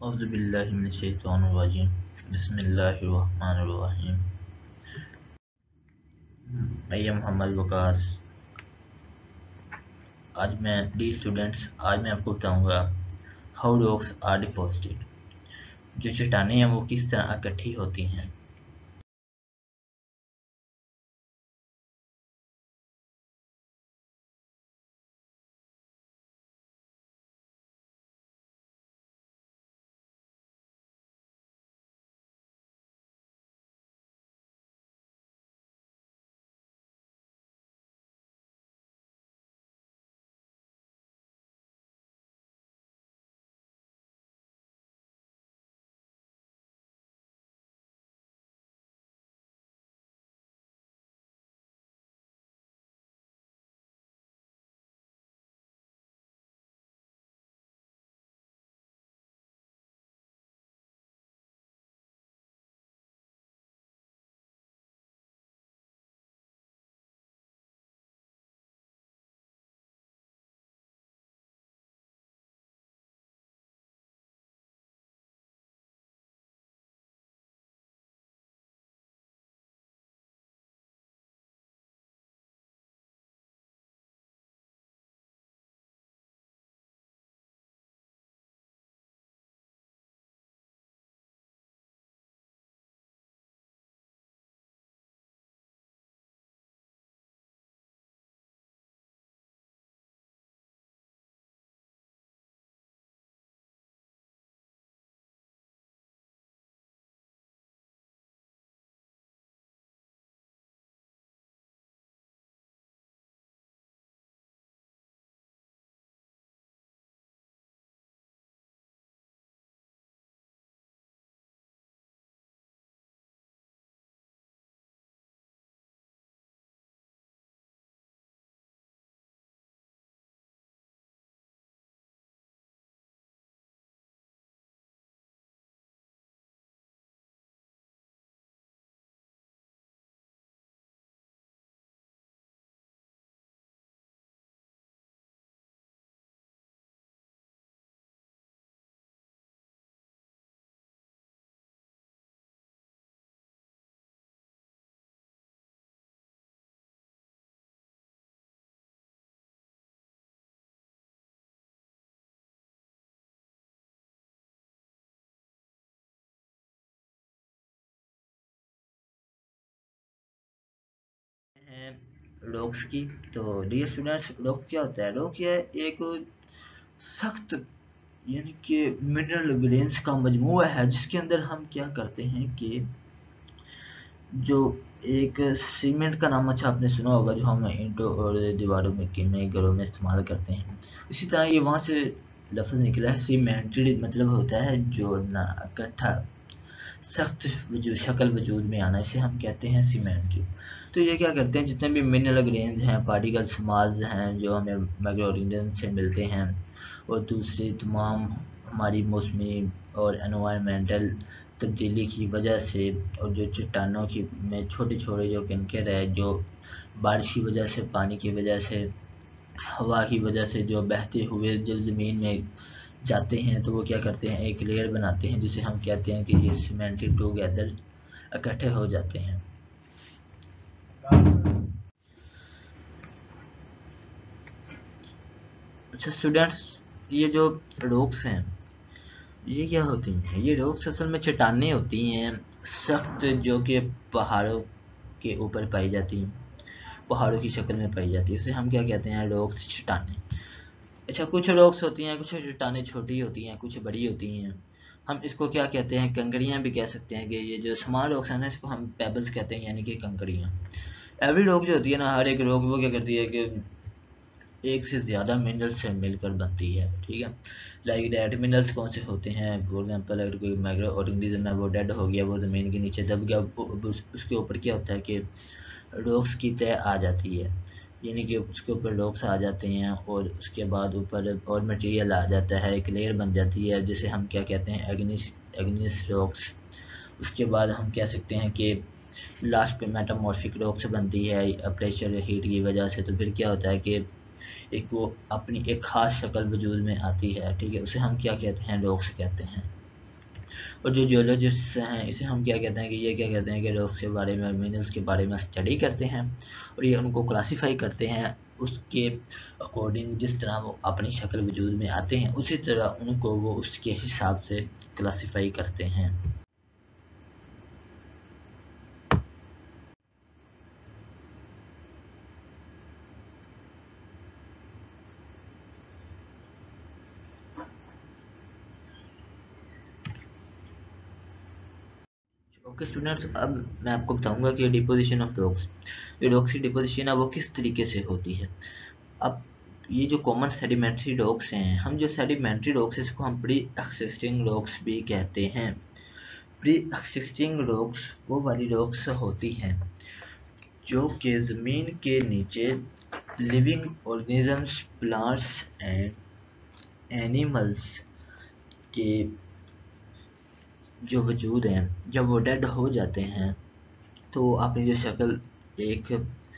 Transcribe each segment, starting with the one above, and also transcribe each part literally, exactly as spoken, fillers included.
औज़ुबिल्लाहि मिनश्शैतानिर्रजीम बिस्मिल्लाहिर्रहमानिर्रहीम। मैं मोहम्मद वकास। आज मैं डी स्टूडेंट्स आज मैं आपको बताऊंगा हाउ रॉक्स आर डिपॉजिटेड। जो चट्टानें हैं वो किस तरह इकट्ठी होती हैं। रॉक्स की तो डियर स्टूडेंट्स, रॉक क्या होता है? रॉक ये एक सख्त यानी कि मिनरल ग्रेन्स का मजमूआ है जिसके अंदर हम क्या करते हैं कि जो एक सीमेंट का नाम अच्छा आपने सुना होगा, जो हम ईंटों और दीवारों में में घरों में इस्तेमाल करते हैं। इसी तरह ये वहाँ से लफ्ज़ निकला है। सीमेंटेड मतलब होता है जोड़ना, इकट्ठा, सख्त वजूद शक्ल वजूद में आना, इसे हम कहते हैं सीमेंटेड। तो ये क्या करते हैं, जितने भी मिनरल ग्रेन्स हैं, पार्टिकल्स, मास हैं जो हमें माइक्रोऑर्गेनिज्म से मिलते हैं और दूसरी तमाम हमारी मौसमी और एनवायरमेंटल तब्दीली की वजह से, और जो चट्टानों की में छोटे छोटे जो कंकर है, जो बारिश की वजह से, पानी की वजह से, हवा की वजह से जो बहते हुए जब ज़मीन में जाते हैं तो वो क्या करते हैं, एक लेयर बनाते हैं जिसे हम कहते हैं कि ये सीमेंटेड टुगेदर इकट्ठे हो जाते हैं। अच्छा स्टूडेंट्स, ये जो रॉक्स हैं ये क्या होती हैं? ये रॉक्स असल में चट्टानें होती हैं सख्त, जो कि पहाड़ों के ऊपर पाई जाती हैं, पहाड़ों की शक्ल में पाई जाती है। इसे हम क्या कहते हैं, रॉक्स, चट्टानें। अच्छा, कुछ रॉक्स होती हैं, कुछ चट्टानें छोटी होती हैं, कुछ बड़ी होती हैं। हम इसको क्या कहते हैं, कंकड़ियाँ भी कह सकते हैं। कि ये जो स्मॉल रॉक्स हैं ना, इसको हम पेबल्स कहते हैं, यानी कि कंकड़ियाँ। एवरी रॉक जो होती है ना, हर एक रॉक वो क्या करती है कि एक से ज़्यादा मिनरल्स से मिलकर बनती है। ठीक है, लाइक डेड मिनरल्स कौन से होते हैं? फॉर एग्जांपल, अगर कोई माइक्रो ऑर्गेनिज्म है वो डेड हो गया, वो ज़मीन के नीचे दब गया, उस, उसके ऊपर क्या होता है कि रॉक्स की तह आ जाती है, यानी कि उसके ऊपर रॉक्स आ जाते हैं और उसके बाद ऊपर और मटेरियल आ जाता है, एक लेयर बन जाती है जिसे हम क्या कहते हैं, एग्नीस एग्नीस रॉक्स। उसके बाद हम कह सकते हैं कि लास्ट पे मेटामॉर्फिक रॉक्स बनती है प्रेशर हीट की वजह से। तो फिर क्या होता है कि एक वो अपनी एक ख़ास शक्ल वजूद में आती है। ठीक है, उसे हम क्या कहते हैं, रॉक्स कहते हैं। और जो जियोलॉजिस्ट हैं इसे हम क्या कहते हैं कि ये क्या कहते हैं कि रॉक्स के बारे में, मिनरल्स के बारे में स्टडी करते हैं और ये उनको क्लासीफाई करते हैं उसके अकॉर्डिंग, जिस तरह वो अपनी शक्ल वजूद में आते हैं उसी तरह उनको वो उसके हिसाब से क्लासीफाई करते हैं। ओके स्टूडेंट्स, अब मैं आपको बताऊंगा कि डिपोजिशन ऑफ रॉक्स, ये रॉक्स की डिपोजिशन है वो किस तरीके से होती है। अब ये जो कॉमन सेडिमेंट्री रॉक्स हैं, हम जो सेडिमेंट्री रॉक्स है इसको हम प्री एक्सिस्टिंग रॉक्स भी कहते हैं। प्री एक्सिस्टिंग रॉक्स वो वाली रॉक्स होती हैं जो कि ज़मीन के नीचे living organisms, plants and animals के जो वजूद हैं जब वो डेड हो जाते हैं तो अपनी जो शक्ल एक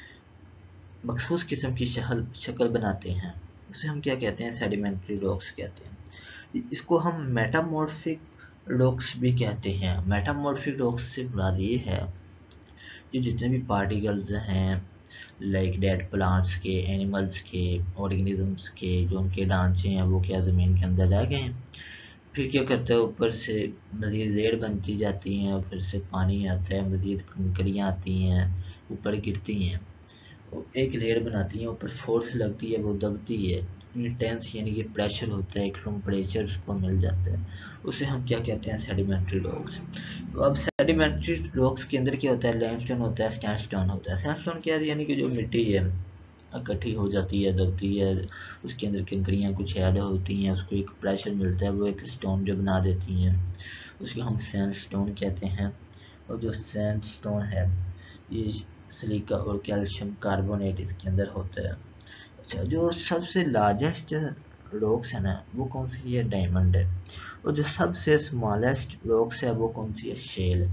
मखसूस किस्म की शक्ल शक्ल बनाते हैं, उसे हम क्या कहते हैं, सेडिमेंट्री रॉक्स कहते हैं। इसको हम मेटामॉर्फिक रॉक्स भी कहते हैं। मेटामॉर्फिक रॉक्स से मुराद ये है कि जितने भी पार्टिकल्स हैं लाइक डेड प्लांट्स के, एनिमल्स के, ऑर्गेनिजम्स के, जो उनके ढांचे हैं वो क्या ज़मीन के अंदर रह गए हैं, फिर क्या करता है ऊपर से मज़ीद लेयर बनती जाती हैं और फिर से पानी आता है, मज़ीद कंकरियाँ आती हैं ऊपर गिरती हैं, एक लेयर बनाती है, ऊपर फोर्स लगती है, वो दबती है, इंटेंस यानी कि प्रेशर होता है, एक टेम्परेचर उसको मिल जाता है, उसे हम क्या कहते हैं, सेडिमेंट्री रॉक्स। तो अब सेडिमेंट्री रॉक्स के अंदर क्या होता है, लाइमस्टोन होता है, सैंडस्टोन होता है। सैंडस्टोन क्या है, यानी कि जो मिट्टी है इकट्ठी हो जाती है, दबती है, उसके अंदर कंकरियाँ कुछ ऐड होती हैं, उसको एक प्रेशर मिलता है, वो एक स्टोन जो बना देती हैं, उसको हम सैंडस्टोन कहते हैं। और जो सैंडस्टोन है ये सिलिका और कैल्शियम कार्बोनेट इसके अंदर होता है। अच्छा, जो सबसे लार्जेस्ट रॉक्स है ना वो कौन सी है, डायमंड है। और जो सबसे स्मॉलेस्ट रॉक्स है वो कौन सी है, शेल,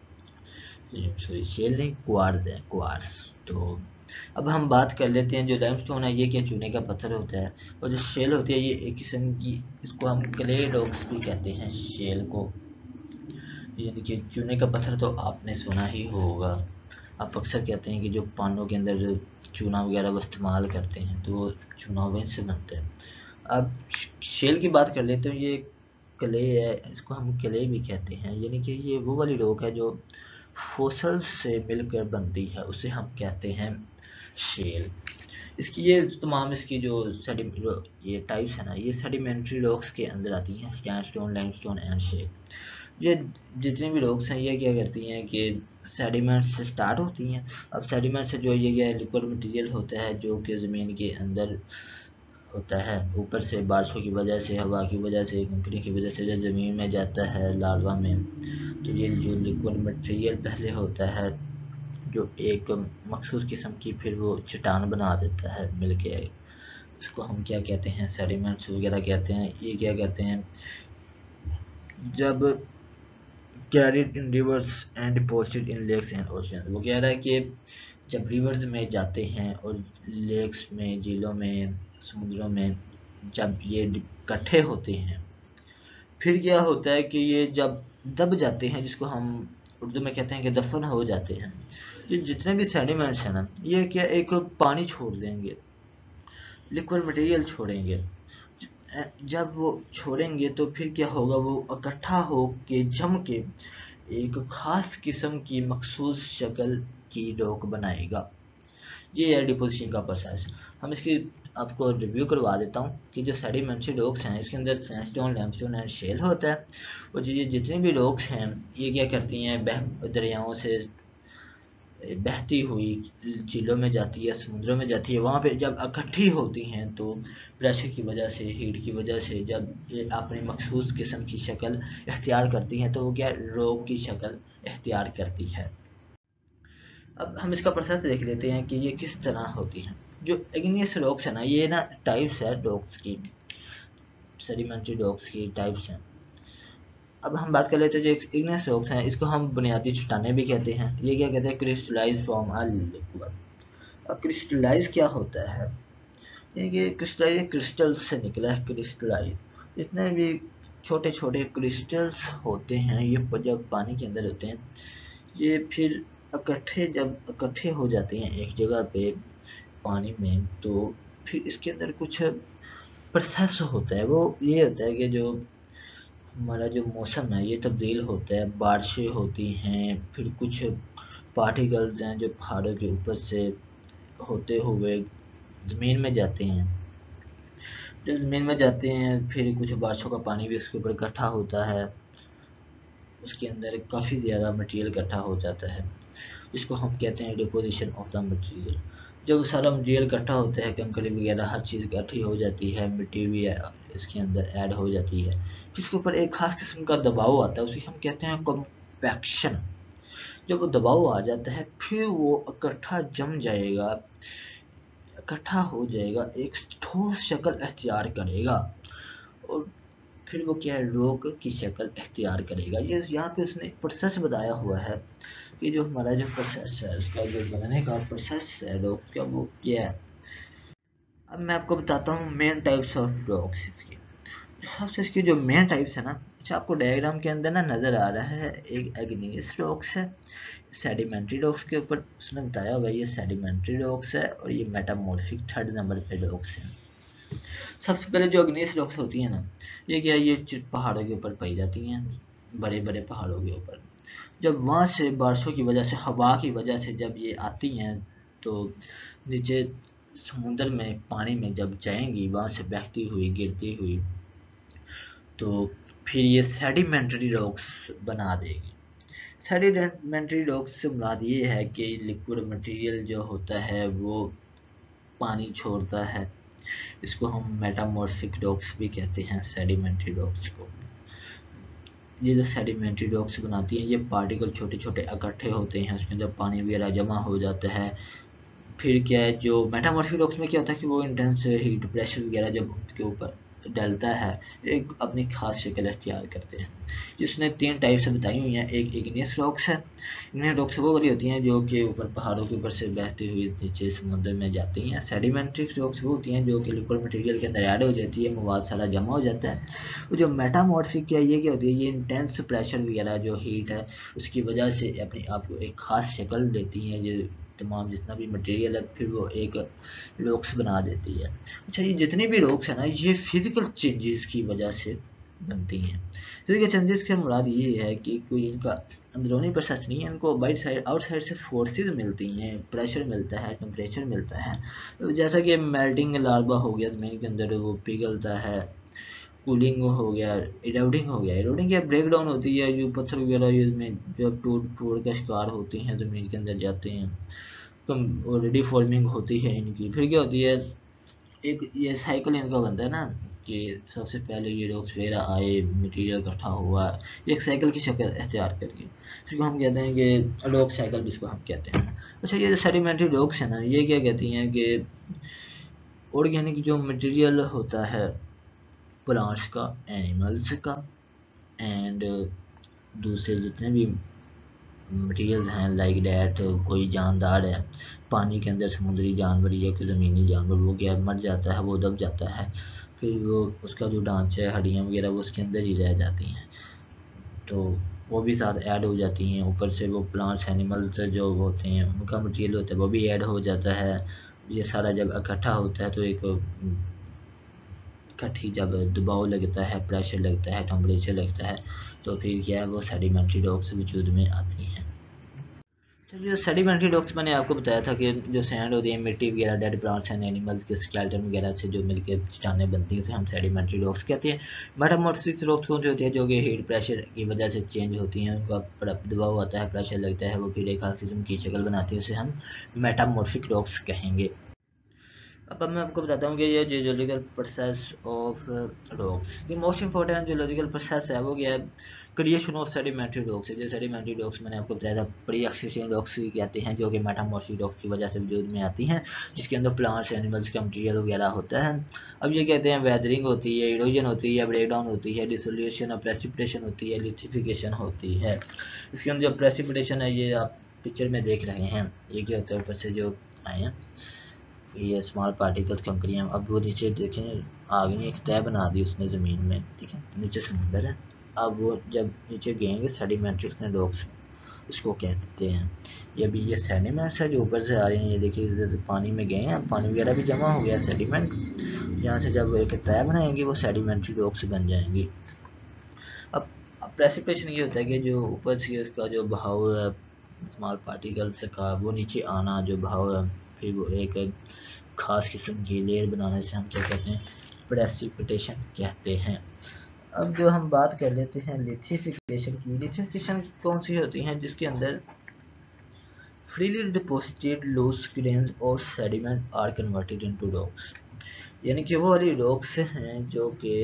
सॉरी शेल नहीं, क्वार्ट्ज है, क्वार्ट्ज। तो अब हम बात कर लेते हैं, जो लाइमस्टोन है ये क्या चूने का पत्थर होता है, और जो शेल होती है ये एक किस्म की, इसको हम क्ले रॉक्स भी कहते हैं शेल को, यानी कि चूने का पत्थर तो आपने सुना ही होगा। आप अक्सर कहते हैं कि जो पानों के अंदर जो चूना वगैरह वो इस्तेमाल करते हैं तो वो चूना वहीं से बनता है। अब शेल की बात कर लेते हैं, ये क्ले है, इसको हम क्ले भी कहते हैं, यानी कि ये वो वाली रॉक है जो फोसल्स से मिलकर बनती है, उसे हम कहते हैं शेल। इसकी ये तमाम इसकी जो सेडिम ये टाइप्स है ना, ये सेडिमेंट्री रॉक्स के अंदर आती हैं, सैंडस्टोन, लाइमस्टोन एंड शेल। ये जितनी भी रॉक्स हैं ये क्या करती हैं कि सेडिमेंट से स्टार्ट होती हैं। अब सेडिमेंट से जो ये ये लिक्विड मटेरियल होता है जो कि ज़मीन के अंदर होता है, ऊपर से बारिशों की वजह से, हवा की वजह से, कंकरी की वजह से जब ज़मीन में जाता है लार्वा में, तो ये जो लिक्विड मटेरियल पहले होता है जो एक मखसूस किस्म की फिर वो चट्टान बना देता है मिलके, इसको हम क्या कहते हैं, सेडिमेंट्स वगैरह कहते हैं। ये क्या कहते हैं, जब carried in rivers and deposited in lakes and ocean, वो कह रहा है कि जब रिवर्स में जाते हैं और लेक्स में, झीलों में, समुद्रों में जब ये इकट्ठे होते हैं, फिर क्या होता है कि ये जब दब जाते हैं, जिसको हम उर्दू में कहते हैं कि दफन हो जाते हैं, ये जितने भी सेडिमेंट्स हैं ना ये क्या एक पानी छोड़ देंगे, लिक्विड मटेरियल छोड़ेंगे। जब वो छोड़ेंगे तो फिर क्या होगा, वो इकट्ठा हो के जम के एक खास किस्म की मखसूस शक्ल की रॉक बनाएगा। ये है डिपोजिशन का प्रोसेस। हम इसकी आपको रिव्यू करवा देता हूँ कि जो सेडिमेंट्री रॉक्स हैं इसके अंदर सैंडस्टोन, लाइमस्टोन एंड शेल होता है। और ये जितनी भी रॉक्स हैं ये क्या करती हैं, बह दरियाओं से बहती हुई झीलों में जाती है, समुद्रों में जाती है, वहाँ पे जब इकट्ठी होती हैं तो प्रेशर की वजह से, हीट की वजह से जब ये अपनी मखसूस किस्म की शक्ल इख्तियार करती हैं तो वो क्या रॉक की शक्ल इख्तियार करती है। अब हम इसका प्रोसेस देख लेते हैं कि ये किस तरह होती है। जो इग्नियस रॉक्स है ना, ये ना टाइप्स है रॉक्स की, सेडिमेंट्री रॉक्स की टाइप्स हैं। अब हम बात कर लेते हैं जो इग्नियस रॉक्स हैं, इसको हम बुनियादी चट्टानें भी कहते हैं। ये क्या कहते हैं, क्रिस्टलाइज फ्रॉम अ लिक्विड। अब क्रिस्टलाइज क्या होता है, ये क्रिस्टलाइज क्रिस्टल से निकला है, क्रिस्टलाइज जितने भी छोटे छोटे क्रिस्टल्स होते हैं, ये जब पानी के अंदर होते हैं, ये फिर इकट्ठे जब इकट्ठे हो जाते हैं एक जगह पे पानी में, तो फिर इसके अंदर कुछ प्रोसेस होता है। वो ये होता है कि जो हमारा जो मौसम है ये तब्दील होता है, बारिशें होती हैं, फिर कुछ पार्टिकल्स हैं जो पहाड़ों के ऊपर से होते हुए ज़मीन में जाते हैं। जब ज़मीन में जाते हैं फिर कुछ बारिशों का पानी भी उसके ऊपर इकट्ठा होता है, उसके अंदर काफ़ी ज़्यादा मटेरियल इकट्ठा हो जाता है, जिसको हम कहते हैं डिपोजिशन ऑफ द मटेरियल। जब सारा मटेरियल इकट्ठा होता है, कंकरी वगैरह हर चीज़ इकट्ठी हो जाती है, मिट्टी भी इसके अंदर ऐड हो जाती है, जिसके ऊपर एक खास किस्म का दबाव आता है, उसे हम कहते हैं कॉम्पैक्शन। जब वो दबाव आ जाता है फिर वो इकट्ठा जम जाएगा, इकट्ठा हो जाएगा, एक ठोस शक्ल अख्तियार करेगा, और फिर वो क्या है, रॉक की शक्ल अख्तियार करेगा। ये यहाँ पे उसने प्रोसेस बताया हुआ है कि जो हमारा जो प्रोसेस है, उसका जो बनने का प्रोसेस है रॉक का, वो क्या है। अब मैं आपको बताता हूँ मेन टाइप्स ऑफ रॉक्स इसकी। सबसे इसकी जो मेन टाइप्स है ना, अच्छा आपको डायग्राम के अंदर ना नज़र आ रहा है, एक एग्नीस रॉक्स है, सेडिमेंट्री रॉक्स के ऊपर उसने बताया हुआ ये सेडिमेंट्री रॉक्स है, और ये मेटामॉर्फिक थर्ड नंबर पे रॉक्स है। सबसे पहले जो अग्नीस रॉक्स होती है ना, ये क्या है, ये पहाड़ों के ऊपर पाई जाती हैं, बड़े बड़े पहाड़ों के ऊपर। जब वहाँ से बारिशों की वजह से, हवा की वजह से जब ये आती हैं, तो नीचे समुद्र में पानी में जब जाएंगी, वहाँ से बहती हुई गिरती हुई, तो फिर ये सेडिमेंट्री रॉक्स बना देगी। सेडिमेंट्री रॉक्स से मुराद ये है कि लिक्विड मटेरियल जो होता है वो पानी छोड़ता है, इसको हम मेटामॉर्फिक रॉक्स भी कहते हैं, सेडिमेंट्री रॉक्स को। ये जो सेडिमेंट्री रॉक्स बनाती हैं, ये पार्टिकल छोटे छोटे इकट्ठे होते हैं, उसके अंदर पानी वगैरह जमा हो जाता है। फिर क्या है, जो मेटामॉर्फिक रॉक्स में क्या होता है कि वो इंटेंस हीट प्रेशर वगैरह जब उसके ऊपर डलता है, एक अपनी खास शक्ल अख्तियार करते हैं। जिसने तीन टाइप से बताई हुई हैं, एक इग्नियस रॉक्स है। इग्नियस रॉक्स वो वाली होती हैं जो कि ऊपर पहाड़ों के ऊपर से बहती हुई नीचे समुद्र में जाती हैं। सेडिमेंट्री रॉक्स वो होती हैं जो कि लिक्विड मटेरियल के अंदर ऐड हो जाती है, मवाद सारा जमा हो जाता है। वो जो मेटामॉर्फिक है, ये क्या होती है, ये इंटेंस प्रेशर वगैरह जो हीट है उसकी वजह से अपने आप को एक खास शक्ल देती हैं, जो तमाम जितना भी मटेरियल है फिर वो एक रॉक्स बना देती है। अच्छा, ये जितनी भी रॉक्स है ना, ये फिजिकल चेंजेस की वजह से बनती हैं। फिजिकल चेंजेस के मुराद ये है कि कोई इनका अंदरूनी प्रोसेस नहीं है, इनको बाइट साइड आउटसाइड से फोर्सेस मिलती हैं, प्रेशर मिलता है, टेम्परेचर मिलता है। जैसा कि मेल्टिंग लार्वा हो गया ज़मीन के अंदर, वो पिघलता है, कूलिंग हो गया, इरोडिंग हो गया। इरोडिंग या ब्रेक डाउन होती है, जो पत्थर वगैरह इसमें जब टूट फूट का शिकार होते हैं, ज़मीन के अंदर जाते हैं, कम ऑलरेडी फॉर्मिंग होती है इनकी। फिर क्या होती है, एक ये साइकिल इनका बनता है ना, कि सबसे पहले ये रॉक्स वगैरह आए, मटेरियल इकट्ठा हुआ, एक साइकिल की शक्ल अख्तियार करके, जिसको हम कहते हैं कि रॉक साइकिल, जिसको हम कहते हैं। अच्छा, ये जो सेडिमेंट्री रॉक्स है ना, ये क्या कहती हैं कि ऑर्गेनिक जो मटेरियल होता है प्लांट्स का, एनिमल्स का, एंड दूसरे जितने भी मटेरियल्स हैं लाइक डैट, कोई जानदार है पानी के अंदर, समुद्री जानवर या कोई ज़मीनी जानवर, वो क्या मर जाता है, वो दब जाता है, फिर वो उसका जो ढांचा है, हड्डियाँ वगैरह वो उसके अंदर ही रह जाती हैं, तो वो भी साथ ऐड हो जाती हैं। ऊपर से वो प्लांट्स एनिमल्स जो होते हैं उनका मटेरियल होता है वो भी ऐड हो जाता है। ये सारा जब इकट्ठा होता है तो एक इकट्ठी जब दबाव लगता है, प्रेशर लगता है, टेम्परेचर लगता है, तो फिर क्या है, वो सेडिमेंट्री रॉक्स वजूद में आती हैं। तो जो सेडिमेंट्री रॉक्स मैंने आपको बताया था कि जो सैंड होती है, मिट्टी वगैरह, डेड प्लांट्स एंड एनिमल्स के स्केलेटन वगैरह से जो मिलकर चट्टानें बनती हैं, उसे हम सेडिमेंट्री रॉक्स कहते हैं। मेटामॉर्फिक रॉक्स कौन सी होती है, जो कि हीट प्रेशर की वजह से चेंज होती हैं, उनका दबाव आता है, प्रेशर लगता है, वो फिर एक खास किस्म की शक्ल बनाती है, उसे हम मेटामॉर्फिक रॉक्स कहेंगे। अब मैं आपको बताता हूँ कि ये जियोलॉजिकल प्रोसेस ऑफ रॉक्स, ये मोस्ट इंपॉर्टेंट जियोलॉजिकल प्रोसेस है, वो क्या है, क्रिएशन ऑफ सेडिमेंट्री रॉक्स है। जो सेडिमेंट्री रॉक्स मैंने आपको बताया था, प्री एक्सटिंक्शन रॉक्स कहते हैं, जो कि मेटामॉर्फिक रॉक्स की वजह से वजूद में आती हैं, जिसके अंदर प्लांट्स एनिमल्स का मटीरियल वगैरह होता है। अब ये कहते हैं वेदरिंग होती है, इरोजन होती है, ब्रेक डाउन होती है, डिसोल्यूशन और प्रेसिपिटेशन होती है, लिथिफिकेशन होती है। इसके अंदर जो प्रेसिपिटेशन है, ये आप पिक्चर में देख रहे हैं, ये क्या होता है, ऊपर से जो आए हैं, ये स्मॉल पार्टिकल कंकरियाँ, अब वो नीचे देखें आ गई, एक तह बना दी उसने ज़मीन में, ठीक है, नीचे समुंदर है। अब वो जब नीचे गएंगे सेडिमेंट्री रॉक्स इसको कहते हैं। ये अभी ये सेडिमेंट्स है जो ऊपर से आ रहे हैं, ये देखिए पानी में गए हैं, पानी वगैरह भी जमा हो गया सेडिमेंट, यहाँ से जब एक तह बनाएंगे वो सेडिमेंट्री रॉक्स बन जाएंगी। अब प्रेसिपिटेशन ये होता है कि जो ऊपर से उसका जो बहाव है स्मॉल पार्टिकल्स का वो नीचे आना, जो बहाव है, फिर वो एक खास किस्म की लेयर बनाने से हम क्या कहते हैं, प्रेसिपिटेशन कहते हैं। अब जो हम बात कर लेते हैं लिथिफिकेशन की। लिथिफिकेशन कौन सी होती है, जिसके अंदर फ्रीली डिपॉजिटेड लूज ग्रेन्स और sediment are converted into rocks, यानी कि वो वाली रॉक्स हैं जो कि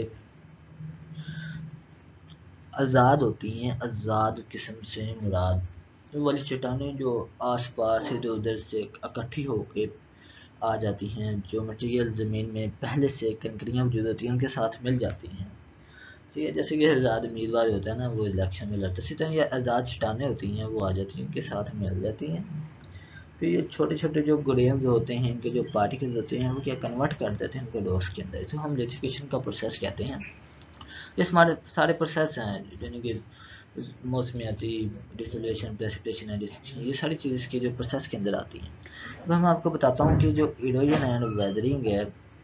आज़ाद होती हैं, आज़ाद किस्म से मुराद वो वाली चट्टानें जो आसपास इधर उधर से इकट्ठी होकर आ जाती हैं, जो मटेरियल ज़मीन में पहले से कंकरियाँ मौजूद होती हैं उनके साथ मिल जाती हैं, ठीक है। जैसे कि आज़ाद उम्मीदवार होता है ना, वो इलेक्शन में लड़ते, इसी तरह ये आज़ाद चट्टानें होती हैं, वो आ जाती हैं, इनके साथ मिल जाती हैं। फिर ये छोटे छोटे जो ग्रेन्स होते हैं, इनके जो पार्टिकल्स होते हैं, वो क्या कन्वर्ट कर देते हैं इनको डोस के अंदर, इसको हम लिथिफिकेशन का प्रोसेस कहते हैं। ये हमारे सारे प्रोसेस हैं, यानी कि मौसमियाती डिसोलेशन, प्रेसिपिटेशन एंड डिस्ट्रक्शन, ये सारी चीज़ के जो प्रोसेस के अंदर आती हैं। अब मैं आपको बताता हूँ कि जो इरोजन एंड वेदरिंग है,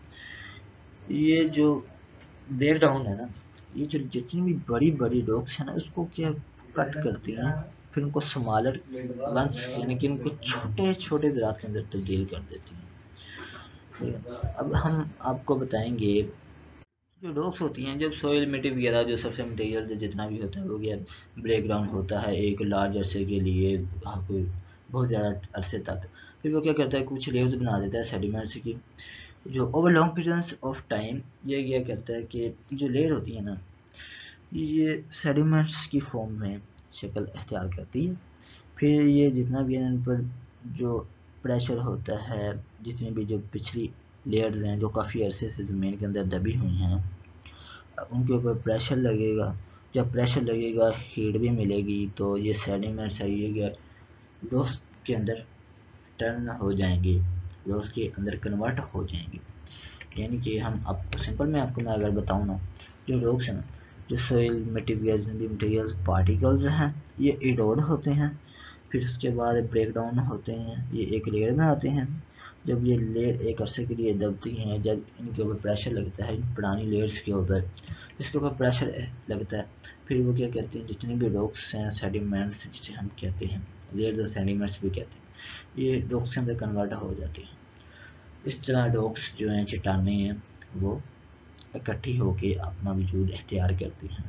ये जो ब्रेक डाउन है ना, ये जो जितनी भी बड़ी बड़ी रॉक्स है ना, उसको क्या कट करती हैं, फिर उनको स्मॉलर वंस यानी कि उनको छोटे छोटे ज़रात के अंदर तब्दील कर देती हैं। अब हम आपको बताएंगे जो रॉक्स होती हैं, जब सोइल मिट्टी वगैरह जो सबसे मटेरियल जितना भी होता है वो गया ब्रेक डाउन होता है एक लार्ज अरसे के लिए, हाँ, कोई बहुत ज़्यादा अरसे तक, फिर वो क्या करता है कुछ लेयर्स बना देता है सेडिमेंट्स की, जो over long periods of time ये क्या करता है कि जो लेयर होती है ना, ये सेडिमेंट्स की फॉर्म में शक्ल अख्तियार करती है। फिर ये जितना भी इन पर जो प्रेशर होता है, जितनी भी जो पिछली लेयर्स हैं जो काफ़ी अरसे से ज़मीन के अंदर दबी हुई हैं, उनके ऊपर प्रेशर लगेगा, जब प्रेशर लगेगा हीट भी मिलेगी, तो ये सेडिमेंट्स है ये डोस के अंदर टर्न हो जाएंगे, डोस के अंदर कन्वर्ट हो जाएंगे। यानी कि हम आपको सिंपल में आपको मैं अगर बताऊँ ना, जो रॉक्स हैं ना, जो सोइल मटेरियल मटेरियल पार्टिकल्स हैं, ये इरोड होते हैं, फिर उसके बाद ब्रेक डाउन होते हैं, ये एक लेयर में आते हैं, जब ये लेयर एक अरसे के लिए दबती हैं, जब इनके ऊपर प्रेशर लगता है पुरानी लेयर्स के ऊपर, इसके ऊपर प्रेशर लगता है, फिर वो क्या कहते हैं, जितने भी रॉक्स हैं सेडिमेंट्स जिसे हम कहते हैं, लेयर्स और सेडिमेंट्स भी कहते हैं, ये रॉक्स के अंदर कन्वर्ट हो जाती हैं। इस तरह रॉक्स जो हैं चट्टानें हैं वो इकट्ठी होके अपना वजूद इख्तियार करती हैं।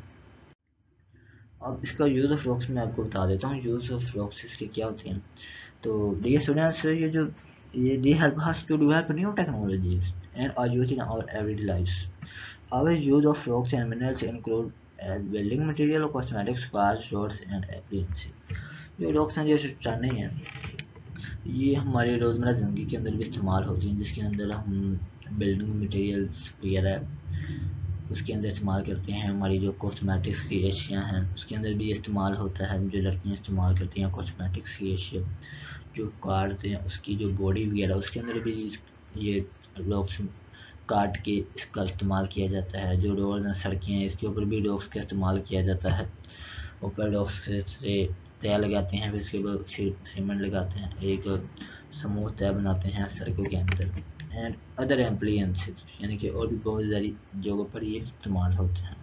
अब इसका यूज़ ऑफ रॉक्स मैं आपको बता देता हूँ, यूज़ ऑफ रॉक्स इसके क्या होते हैं। तो डियर स्टूडेंट्स, ये जो ये they help us to develop new technologies and are used in our everyday lives. Our use of rocks and minerals include as building material और cosmetics, cars, roads and appliances. जो rocks हैं, जो चट्टानें हैं, ये हमारे रोज़मर्रा ज़िंदगी के अंदर भी इस्तेमाल होती हैं, जिसके अंदर हम बिल्डिंग मटेरियल्स वगैरह उसके अंदर इस्तेमाल करते हैं। हमारी जो कॉस्मेटिक्स की एशिया हैं उसके अंदर भी इस्तेमाल होता है, जो लड़कियां इस्तेमाल करती हैं कॉस्मेटिक्स की एशिया, जो कार्ड्स हैं उसकी जो बॉडी वगैरह उसके अंदर भी ये रॉक्स काट के इसका इस्तेमाल किया जाता है। जो रोड हैं, सड़कें हैं, इसके ऊपर भी रॉक्स का इस्तेमाल किया जाता है। ऊपर रॉक्स से तय लगाते हैं, फिर इसके ऊपर सीमेंट लगाते हैं, एक समूह तय बनाते हैं सड़कों के अंदर, एंड अदर एम्प्लियंसेस, यानी कि और भी बहुत सारी जगहों पर ये इस्तेमाल होते हैं।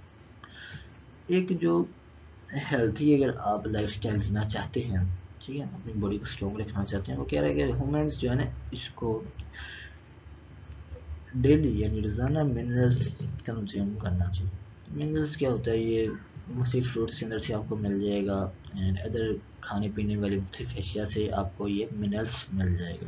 एक जो हेल्थी अगर आप लाइफ स्टाइल जीना चाहते हैं, ठीक है, अपनी बॉडी को स्ट्रॉन्ग रखना चाहते हैं, वो कह रहे हैं कि ह्यूमन्स जो है ना, इसको डेली यानी रोज़ाना मिनरल्स कंज्यूम करना चाहिए। मिनरल्स क्या होता है, ये मुख्तलिफ फ्रूट्स के अंदर से आपको मिल जाएगा, एंड अदर खाने पीने वाली मुख्तलिफ अशिया से आपको ये मिनरल्स मिल जाएगा।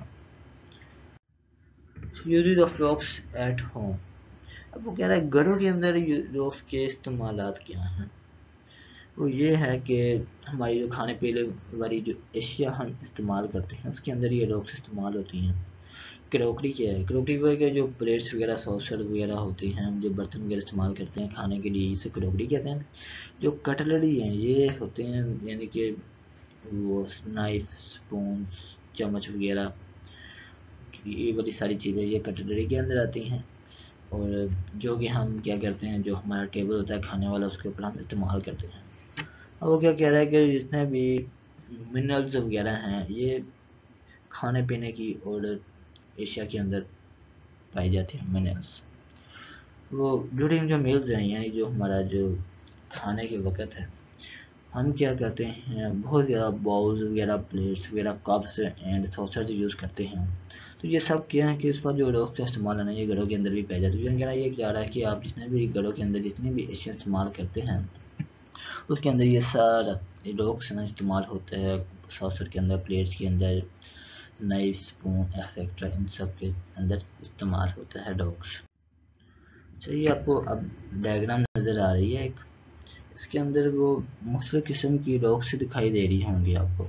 Use of rocks at home. अब वो कह रहा है घरों के अंदर रॉक्स के इस्तेमालात क्या हैं। वो ये है कि हमारी जो खाने पीने वाली जो अशिया हम इस्तेमाल करते हैं उसके अंदर ये रॉक्स इस्तेमाल होती हैं। क्रोकरी क्या है, क्रोकरी वगैरह जो प्लेट्स वगैरह सॉसर वगैरह होती हैं, जो बर्तन वगैरह इस्तेमाल करते हैं खाने के लिए, इसे क्रोकरी कहते हैं। जो कटलरी हैं ये होते हैं, यानी कि वो नाइफ, स्पून, चम्मच वगैरह, ये वाली सारी चीज़ें ये कटलरी के अंदर आती हैं, और जो कि हम क्या करते हैं, जो हमारा टेबल होता है खाने वाला, उसके ऊपर हम इस्तेमाल करते हैं। अब वो क्या कह रहा है कि जितने भी मिनरल्स वगैरह हैं ये खाने पीने की और एशिया के अंदर पाई जाती हैं मिनरल्स। वो ड्यूरिंग जो मील्स हैं, यानी जो हमारा जो खाने के वक्त है, हम क्या करते हैं, बहुत ज़्यादा बाउल्स वगैरह, प्लेट्स वगैरह, कप्स एंड सॉसर्स यूज़ करते हैं। तो ये सब क्या है कि इसका जो रोक का इस्तेमाल है ना, ये घरों के अंदर भी पाया जाता है। तो कहना ये जा रहा है कि आप जितने भी घरों के अंदर जितनी भी एशिया इस्तेमाल करते हैं, उसके अंदर ये सारा रोक से ना इस्तेमाल होता है। सॉसर के अंदर, प्लेट्स के अंदर, नाइफ, स्पून एक्सेट्रा, इन सब के अंदर इस्तेमाल होता है डॉग्स। चलिए, आपको अब डायग्राम नज़र आ रही है एक, इसके अंदर वो मुख्तलिफ किस्म की डॉग्स दिखाई दे रही होंगी आपको।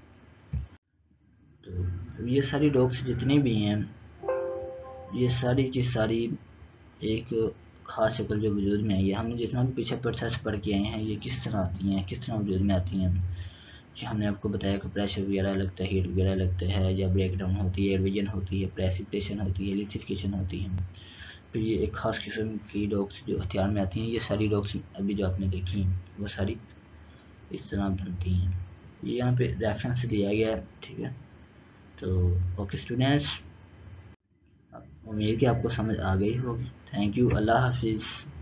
तो ये सारी डॉग्स जितनी भी हैं, ये सारी की सारी एक ख़ास शक्ल जो वजूद में आई है। हमने जितना भी पीछे प्रोसेस पढ़ के आए हैं, ये किस तरह आती हैं, किस तरह वजूद में आती हैं। जो हमने आपको बताया कि प्रेशर वगैरह लगता है, हीट वगैरह लगता है, या ब्रेक डाउन होती है, एडविजन होती है, प्रेसिपिटेशन होती है, लिसिफिकेशन होती है। फिर ये एक ख़ास किस्म की डॉग्स जो हथियार में आती हैं, ये सारी डॉग्स अभी जो आपने देखी हैं वो सारी इस तरह बनती हैं। ये यहाँ पे रेफरेंस दिया गया है, ठीक है। तो ओके स्टूडेंट्स, उम्मीद कि आपको समझ आ गई होगी। थैंक यू, अल्लाह हाफिज़।